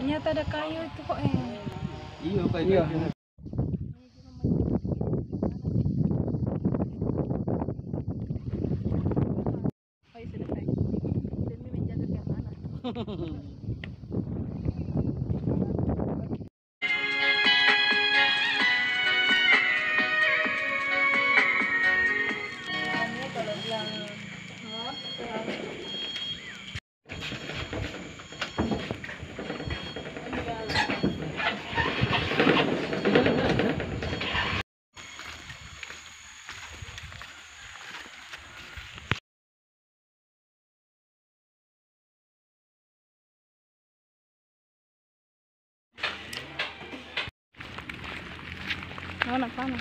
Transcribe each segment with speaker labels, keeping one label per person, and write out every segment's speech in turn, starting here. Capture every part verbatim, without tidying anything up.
Speaker 1: Ternyata ada kayu itu kok eh.
Speaker 2: Iya, kayu.
Speaker 1: Mana panas?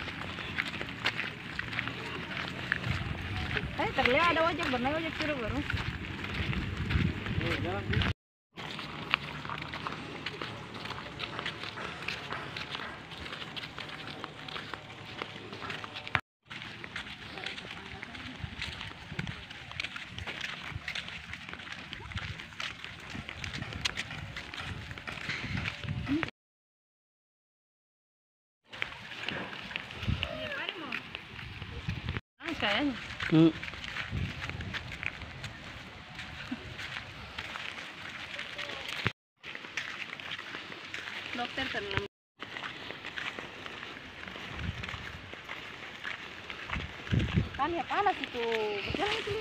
Speaker 1: Eh, terlihat ada ojek benar ojek biru baru. Kayaknya.
Speaker 2: Hmm.
Speaker 1: Dokter tenang. Kan ya panas itu. Jangan itu.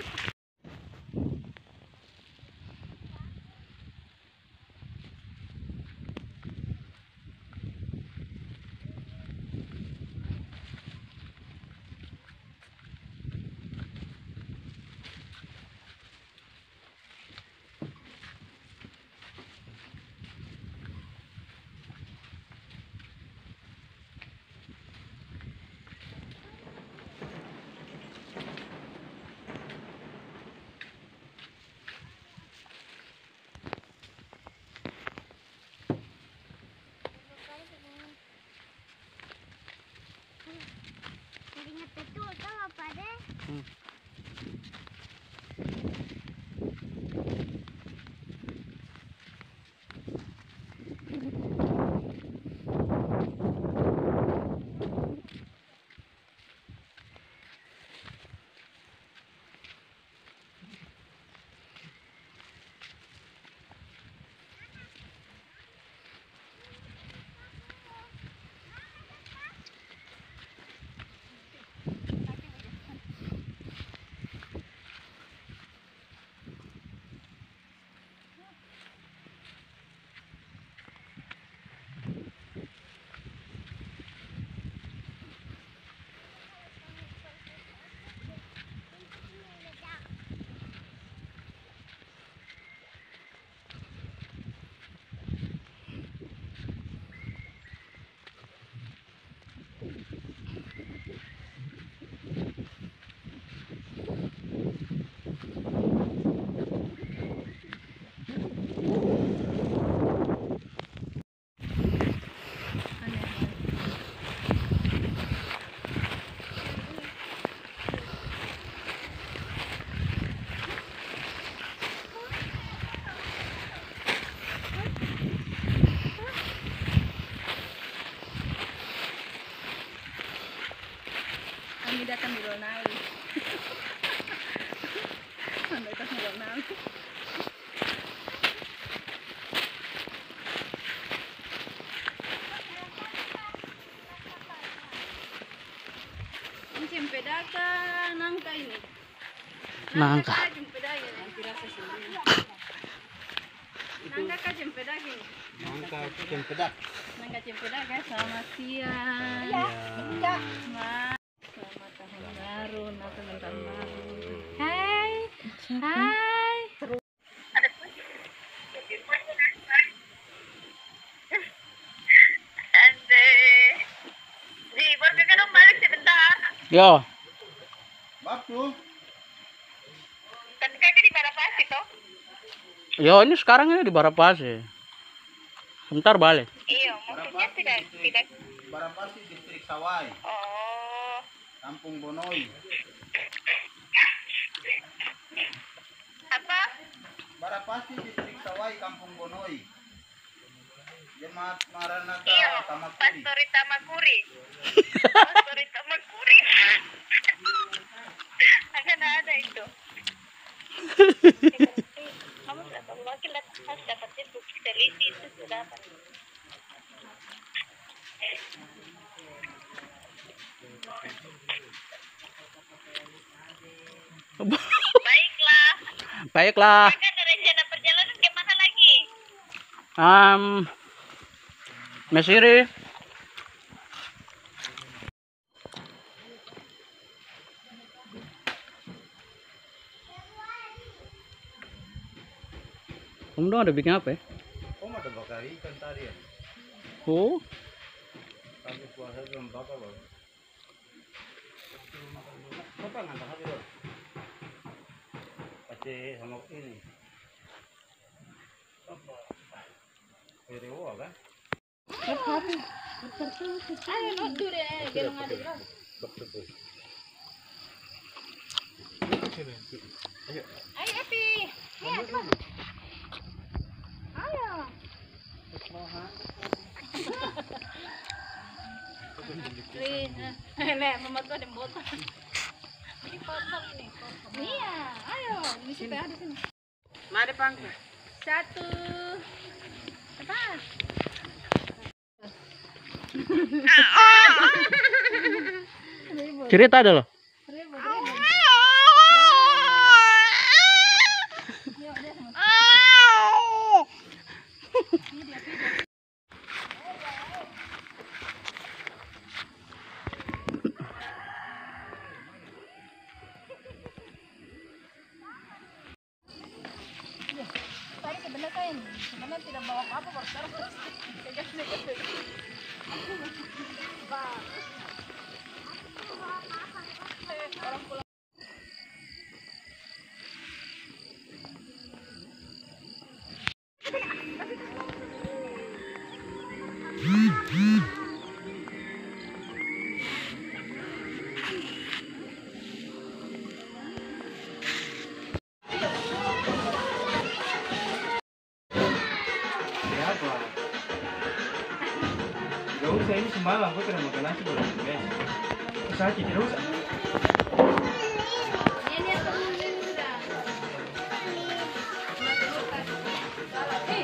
Speaker 2: Hmm.
Speaker 1: Kami datang di Ronaldo. Anda datang di Ronaldo. Ini cempedaka nangka ini.
Speaker 2: Nangka.
Speaker 1: Cempeda ini. Nangka kah cempedak ini?
Speaker 2: Nangka cempedak.
Speaker 1: Nangka cempedak guys. Selamat siang.
Speaker 2: Iya.
Speaker 1: Selamat. Selamat tahun baru, Natal dan tahun baru. Hai, hai.
Speaker 3: Ande, di boleh ka dong balik sebentar.
Speaker 2: Yo.
Speaker 4: Waktu.
Speaker 3: Kan kakak di Barapas itu?
Speaker 2: Yo, ini sekarang ini di Barapasi. Sebentar balik.
Speaker 3: Iya, maksudnya tidak tidak.
Speaker 4: Barapasi distrik Sawai,
Speaker 3: Oh,
Speaker 4: Kampung Bonoi.
Speaker 3: apa?
Speaker 4: Barapasi distrik Sawai, Kampung Bonoi. Jemaat Maranatha
Speaker 3: Iya,
Speaker 4: Tamakuri.
Speaker 3: Pastori Tamakuri. Pastori Tamakuri. Akan ada itu. Kamu dapat wakil harus dapatin bukti teliti itu sudah dapat. Baiklah.
Speaker 2: Baiklah.
Speaker 3: Maka ada rencana perjalanan kemana lagi?
Speaker 2: Um, Mesiri. Kamu dong ada bikin apa ya?
Speaker 4: Oh, ada bakar ikan tadi ya?
Speaker 2: Oh,
Speaker 4: Tapi puasa belum bakar loh. Apa nggak tahu loh? Pasti sama ini. Apa? Erewa kan?
Speaker 1: Ayo nudu deh, gelong ada gelong. Ayo Epi, ayo cepat. Ayo. Lin, nek mama tuh ada botol. Ini botol ini. Iya, ayo. Ini siapa ada sini?
Speaker 5: Mari pangku.
Speaker 1: Satu. Cepat.
Speaker 2: cerita ada loh.
Speaker 1: Ribut, ribut. Yuk, dia sama. Tadi sebenarnya kan sebenarnya tidak bawa apa-apa, baru sekarang terus tegas-tegas. Bagus. Orang pulang.
Speaker 4: Siapa? Gak usah, ini semalam gue kena makan nasi belum guys. Sakit tidak usah.
Speaker 1: Ini yang temen sudah. Eh,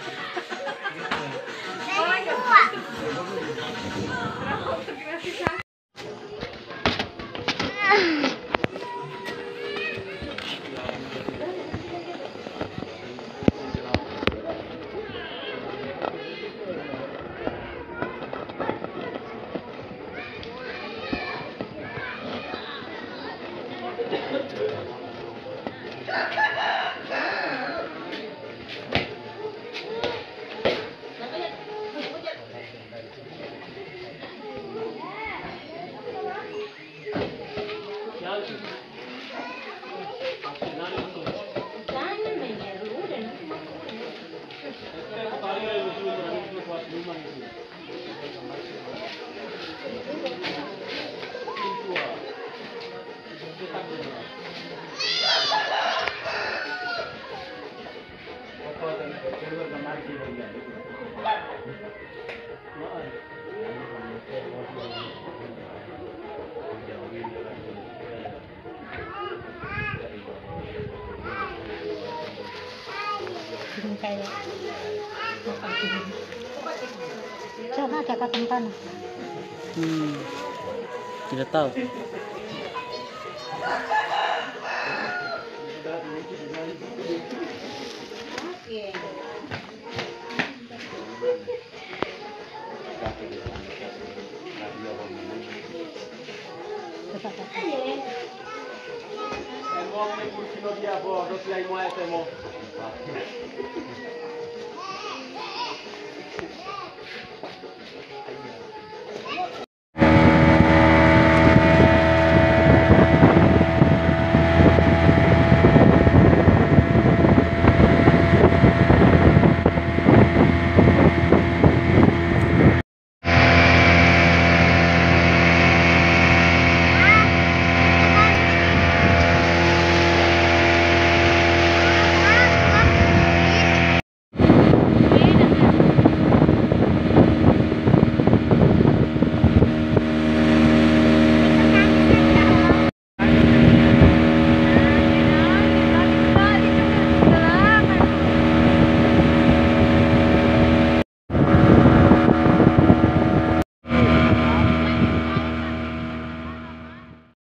Speaker 5: Sana ada katempan.
Speaker 2: Hmm, tidak tahu.
Speaker 5: Coba